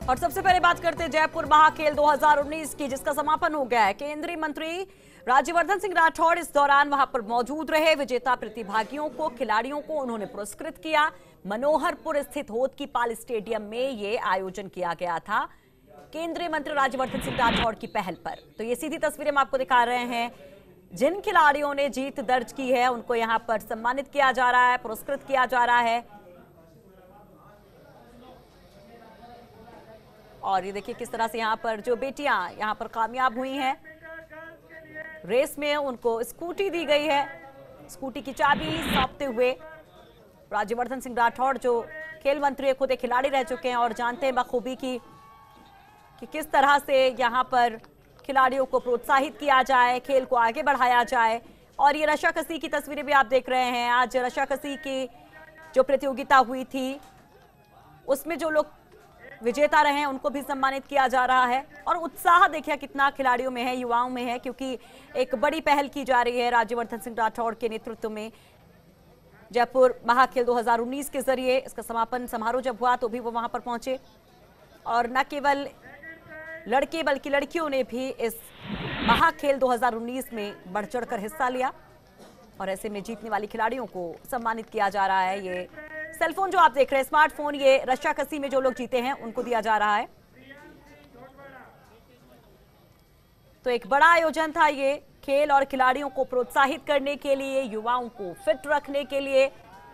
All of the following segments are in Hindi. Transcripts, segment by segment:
और सबसे पहले बात करते हैं जयपुर महाखेल 2019 की, जिसका समापन हो गया है। केंद्रीय मंत्री राज्यवर्धन सिंह राठौड़ इस दौरान वहां पर मौजूद रहे। विजेता प्रतिभागियों को, खिलाड़ियों को उन्होंने पुरस्कृत किया। मनोहरपुर स्थित होद की पाल स्टेडियम में ये आयोजन किया गया था केंद्रीय मंत्री राज्यवर्धन सिंह राठौड़ की पहल पर। तो ये सीधी तस्वीरें हम आपको दिखा रहे हैं। जिन खिलाड़ियों ने जीत दर्ज की है उनको यहाँ पर सम्मानित किया जा रहा है, पुरस्कृत किया जा रहा है। और ये देखिए किस तरह से यहाँ पर जो बेटियां यहाँ पर कामयाब हुई हैं रेस में, उनको स्कूटी दी गई है। स्कूटी की चाबी सौंपते हुए राज्यवर्धन सिंह राठौड़, जो खेल मंत्री खुद एक खिलाड़ी रह चुके हैं और जानते हैं बखूबी कि किस तरह से यहाँ पर खिलाड़ियों को प्रोत्साहित किया जाए, खेल को आगे बढ़ाया जाए। और ये रस्साकसी की तस्वीरें भी आप देख रहे हैं। आज रस्साकसी की जो प्रतियोगिता हुई थी उसमें जो लोग विजेता रहे हैं उनको भी सम्मानित किया जा रहा है। और उत्साह देखिए कितना खिलाड़ियों में है, युवाओं में है, क्योंकि एक बड़ी पहल की जा रही है राज्यवर्धन सिंह राठौड़ के नेतृत्व में। जयपुर महाखेल 2019 के जरिए इसका समापन समारोह जब हुआ तो भी वो वहां पर पहुंचे। और न केवल लड़के बल्कि लड़कियों ने भी इस महाखेल 2019 में बढ़ चढ़कर हिस्सा लिया। और ऐसे में जीतने वाली खिलाड़ियों को सम्मानित किया जा रहा है। ये सेलफोन जो आप देख रहे हैं, स्मार्टफोन, ये रस्साकसी में जो लोग जीते हैं उनको दिया जा रहा है। तो एक बड़ा आयोजन था ये, खेल और खिलाड़ियों को प्रोत्साहित करने के लिए, युवाओं को फिट रखने के लिए।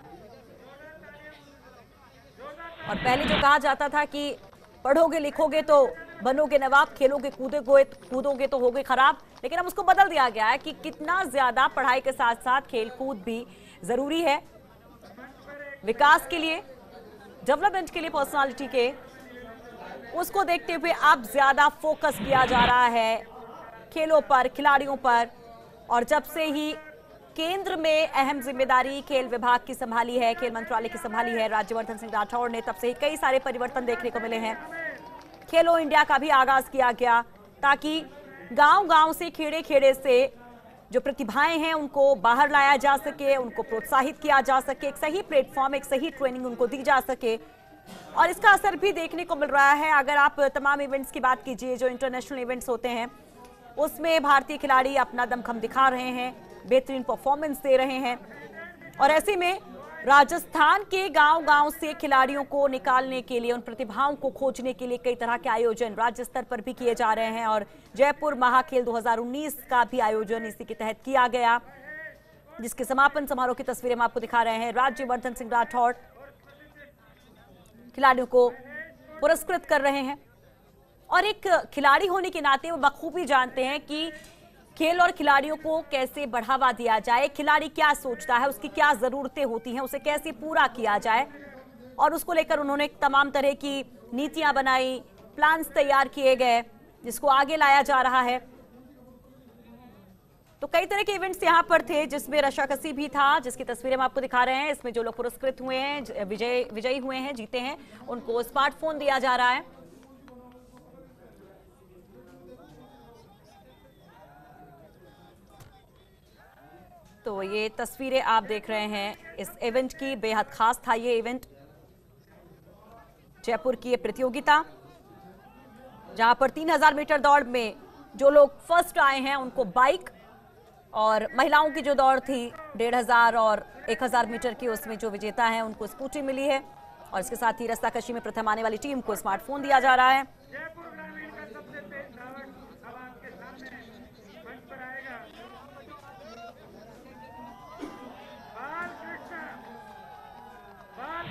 और पहले जो कहा जाता था कि पढ़ोगे लिखोगे तो बनोगे नवाब, खेलोगे कूदोगे तो होगे खराब, लेकिन अब उसको बदल दिया गया है कि कितना ज्यादा पढ़ाई के साथ साथ खेल कूद भी जरूरी है विकास के लिए, डेवलपमेंट के लिए, पर्सनालिटी के। उसको देखते हुए अब ज्यादा फोकस किया जा रहा है खेलों पर, खिलाड़ियों पर। और जब से ही केंद्र में अहम जिम्मेदारी खेल विभाग की संभाली है, खेल मंत्रालय की संभाली है राज्यवर्धन सिंह राठौड़ ने, तब से ही कई सारे परिवर्तन देखने को मिले हैं। खेलो इंडिया का भी आगाज किया गया ताकि गांव-गांव से, खेड़े-खेड़े से जो प्रतिभाएं हैं उनको बाहर लाया जा सके, उनको प्रोत्साहित किया जा सके, एक सही प्लेटफॉर्म, एक सही ट्रेनिंग उनको दी जा सके। और इसका असर भी देखने को मिल रहा है। अगर आप तमाम इवेंट्स की बात कीजिए, जो इंटरनेशनल इवेंट्स होते हैं उसमें भारतीय खिलाड़ी अपना दमखम दिखा रहे हैं, बेहतरीन परफॉर्मेंस दे रहे हैं। और ऐसे में राजस्थान के गांव-गांव से खिलाड़ियों को निकालने के लिए, उन प्रतिभाओं को खोजने के लिए कई तरह के आयोजन राज्य स्तर पर भी किए जा रहे हैं। और जयपुर महाखेल 2019 का भी आयोजन इसी के तहत किया गया, जिसके समापन समारोह की तस्वीरें हम आपको दिखा रहे हैं। राज्यवर्धन सिंह राठौड़ खिलाड़ियों को पुरस्कृत कर रहे हैं। और एक खिलाड़ी होने के नाते वो बखूबी जानते हैं कि खेल और खिलाड़ियों को कैसे बढ़ावा दिया जाए, खिलाड़ी क्या सोचता है, उसकी क्या जरूरतें होती हैं, उसे कैसे पूरा किया जाए। और उसको लेकर उन्होंने तमाम तरह की नीतियां बनाई, प्लान्स तैयार किए गए, जिसको आगे लाया जा रहा है। तो कई तरह के इवेंट्स यहां पर थे, जिसमें रस्साकसी भी था, जिसकी तस्वीरें हम आपको दिखा रहे हैं। इसमें जो लोग पुरस्कृत हुए हैं, विजयी हुए हैं, जीते हैं, उनको स्मार्टफोन दिया जा रहा है। तो ये तस्वीरें आप देख रहे हैं इस इवेंट की। बेहद खास था ये इवेंट, जयपुर की ये प्रतियोगिता, जहां पर 3000 मीटर दौड़ में जो लोग फर्स्ट आए हैं उनको बाइक, और महिलाओं की जो दौड़ थी 1500 और 1000 मीटर की, उसमें जो विजेता है उनको स्कूटी मिली है। और इसके साथ ही रस्साकशी में प्रथम आने वाली टीम को स्मार्टफोन दिया जा रहा है।